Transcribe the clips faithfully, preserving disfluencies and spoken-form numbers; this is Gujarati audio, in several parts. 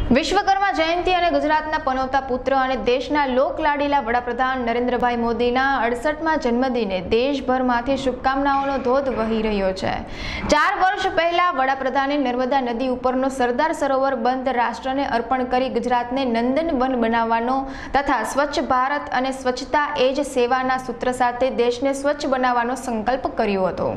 વિશ્વકર્મા જયંતિ અને ગુજરાતના પનોતા પુત્ર અને દેશના લોકલાડીલા વડાપ્રધાન નરેન્દ્રભાઈ મોદીના અડસઠમાં જન્મદિને દેશભરમાંથી શુભકામનાઓનો ધોધ વહી રહ્યો છે। ચાર વર્ષ પહેલા વડાપ્રધાને નર્મદા નદી ઉપરનો સરદાર સરોવર બંધ રાષ્ટ્રને અર્પણ કરી ગુજરાતને નંદનવન બનાવવાનો તથા સ્વચ્છ ભારત અને સ્વચ્છતા એ જ સેવાના સૂત્ર સાથે દેશને સ્વચ્છ બનાવવાનો સંકલ્પ કર્યો હતો।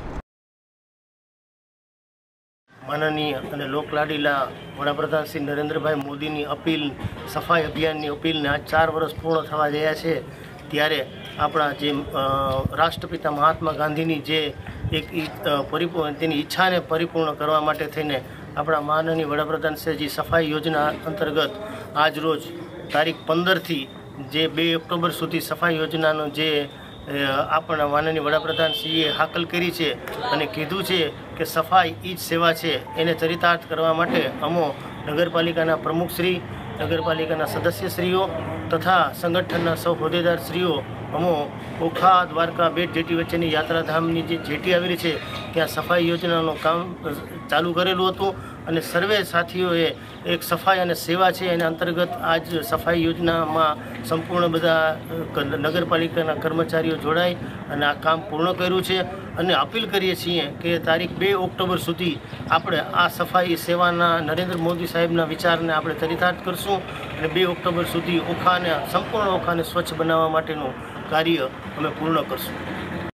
माननीय અને લોકલાડીલા વડાપ્રધાન શ્રી નરેન્દ્રભાઈ મોદીની અપીલ સફાઈ અભિયાનની અપીલને આજ ચાર વર્ષ પૂર્ણ થવા રહ્યા છે ત્યારે આપણા જે રાષ્ટ્રપિતા મહાત્મા ગાંધીની જે એક પરિપૂર્ણ તેની ઈચ્છાને પરિપૂર્ણ કરવા માટે થઈને આપણા માનનીય વડાપ્રધાન શ્રીજી સફાઈ યોજના અંતર્ગત આજ રોજ તારીખ પંદરથી જે બે ઓક્ટોબર સુધી સફાઈ યોજનાનો જે આપણા માનનીય વડાપ્રધાનશ્રીએ હાકલ કરી છે અને કીધું છે કે સફાઈ એ જ સેવા છે એને ચરિતાર્થ કરવા માટે અમો નગરપાલિકાના પ્રમુખશ્રી નગરપાલિકાના સદસ્યશ્રીઓ તથા સંગઠનના સૌ હોદ્દેદારશ્રીઓ અમો ઓખા દ્વારકા બેટ જેટી વચ્ચેની યાત્રાધામની જે જેટી આવેલી છે ત્યાં સફાઈ યોજનાનું કામ ચાલુ કરેલું હતું અને સર્વે સાથીઓએ એક સફાઈ અને સેવા છે એના અંતર્ગત આજ સફાઈ યોજનામાં સંપૂર્ણ બધા નગરપાલિકાના કર્મચારીઓ જોડાઈ અને આ કામ પૂર્ણ કર્યું છે અને અપીલ કરીએ છીએ કે તારીખ બે ઓક્ટોબર સુધી આપણે આ સફાઈ સેવાના નરેન્દ્ર મોદી સાહેબના વિચારને આપણે ચરિતાર્થ કરશું અને બે ઓક્ટોબર સુધી ઓખાને સંપૂર્ણ ઓખાને સ્વચ્છ બનાવવા માટેનું કાર્ય અમે પૂર્ણ કરશું।